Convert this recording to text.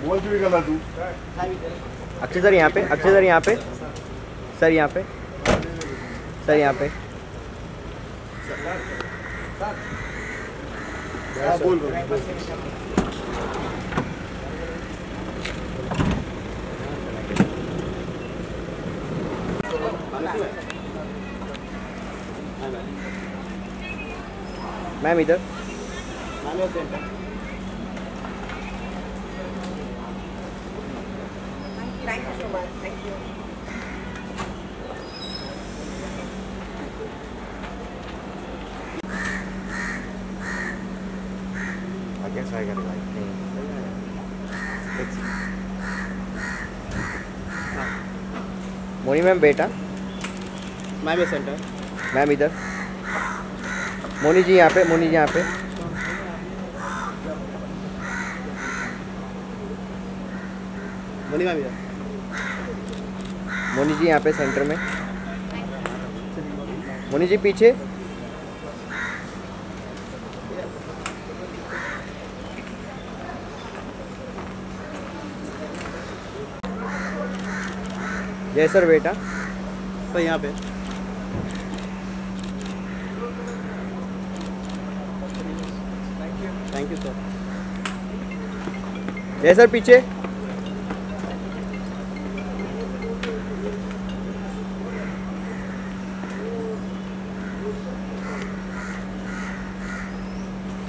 Akshay sir यहाँ पे, Akshay sir यहाँ पे, सर यहाँ पे, सर यहाँ पे। मैम इधर। Thank you so much. Thank you. I guess I got it right. Moni ma'am बेटा। मैम ये सेंटर। मैम इधर। मोनी जी यहाँ पे, मोनी जी यहाँ पे। मोनी मैम इधर। मोनी जी यहाँ पे सेंटर में। मोनी जी पीछे। जय सर बेटा। सर यहाँ पे। Thank you sir. Jai sir पीछे।